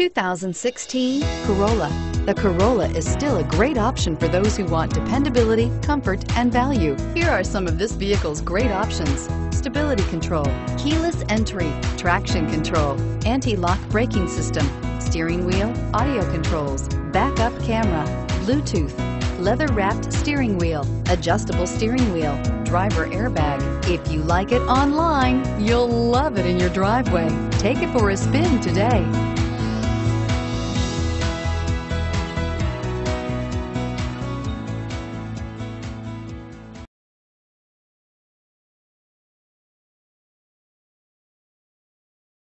2016 Corolla. The Corolla is still a great option for those who want dependability, comfort, and value. Here are some of this vehicle's great options: stability control, keyless entry, traction control, anti-lock braking system, steering wheel audio controls, backup camera, Bluetooth, leather-wrapped steering wheel, adjustable steering wheel, driver airbag. If you like it online, you'll love it in your driveway. Take it for a spin today.